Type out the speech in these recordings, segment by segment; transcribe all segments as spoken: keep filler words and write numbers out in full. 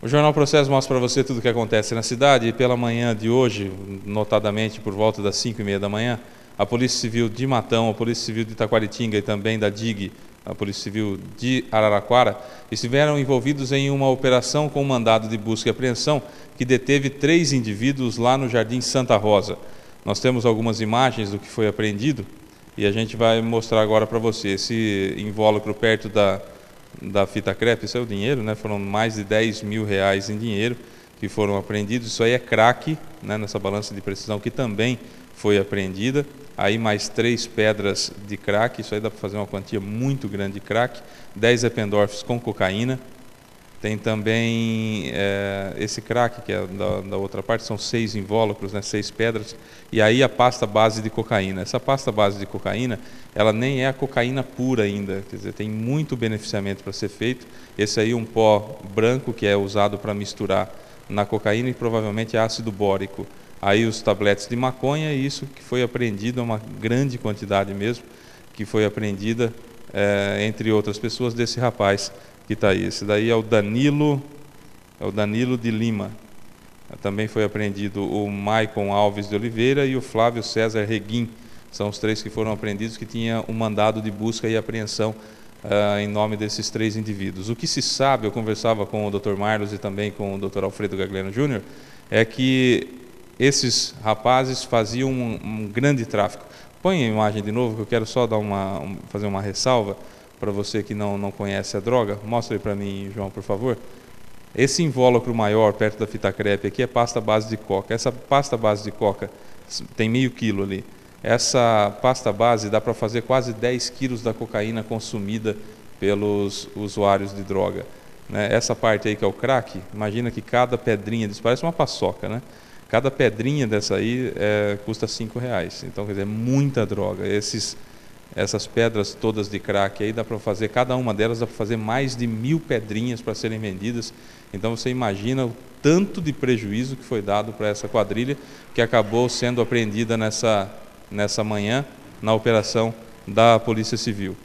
O Jornal Processo mostra para você tudo o que acontece na cidade e pela manhã de hoje, notadamente por volta das cinco e meia da manhã, a Polícia Civil de Matão, a Polícia Civil de Taquaritinga e também da D I G, a Polícia Civil de Araraquara, estiveram envolvidos em uma operação com mandado de busca e apreensão que deteve três indivíduos lá no Jardim Santa Rosa. Nós temos algumas imagens do que foi apreendido e a gente vai mostrar agora para você. Esse invólucro perto da, da fita crepe, isso é o dinheiro, né? Foram mais de dez mil reais em dinheiro que foram apreendidos. Isso aí é crack, né? Nessa balança de precisão que também foi apreendida. Aí mais três pedras de crack, isso aí dá para fazer uma quantia muito grande de crack. dez Eppendorfs com cocaína. Tem também é, esse crack, que é da, da outra parte, são seis invólucros, né, seis pedras, e aí a pasta base de cocaína. Essa pasta base de cocaína, ela nem é a cocaína pura ainda, quer dizer, tem muito beneficiamento para ser feito. Esse aí um pó branco que é usado para misturar na cocaína e provavelmente é ácido bórico. Aí os tabletes de maconha, e isso que foi apreendido, uma grande quantidade mesmo, que foi apreendida, é, entre outras pessoas, desse rapaz que está aí. Esse daí é o Danilo, é o Danilo de Lima. Também foi apreendido o Maicon Alves de Oliveira e o Flávio César Reguim. São os três que foram apreendidos, que tinham um mandado de busca e apreensão uh, em nome desses três indivíduos. O que se sabe, eu conversava com o doutor Marlos e também com o doutor Alfredo Gagliano Júnior, é que esses rapazes faziam um, um grande tráfico. Põe a imagem de novo, que eu quero só dar uma, um, fazer uma ressalva para você que não, não conhece a droga. Mostra aí para mim, João, por favor. Esse invólucro maior, perto da fita crepe, aqui é pasta base de coca. Essa pasta base de coca tem meio quilo ali. Essa pasta base dá para fazer quase dez quilos da cocaína consumida pelos usuários de droga, né? Essa parte aí que é o crack, imagina que cada pedrinha, isso parece uma paçoca, né? Cada pedrinha dessa aí é, custa cinco reais. Então, quer dizer, é muita droga. Esses, essas pedras todas de crack aí, dá para fazer, cada uma delas dá para fazer mais de mil pedrinhas para serem vendidas. Então, você imagina o tanto de prejuízo que foi dado para essa quadrilha, que acabou sendo apreendida nessa, nessa manhã, na operação da Polícia Civil.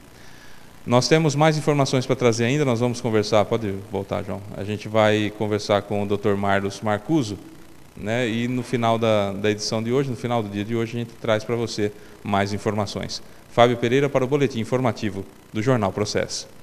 Nós temos mais informações para trazer ainda, nós vamos conversar, pode voltar, João. A gente vai conversar com o doutor Marlos Marcuso, né, e no final da, da edição de hoje, no final do dia de hoje, a gente traz para você mais informações. Fábio Pereira para o Boletim Informativo do Jornal Processo.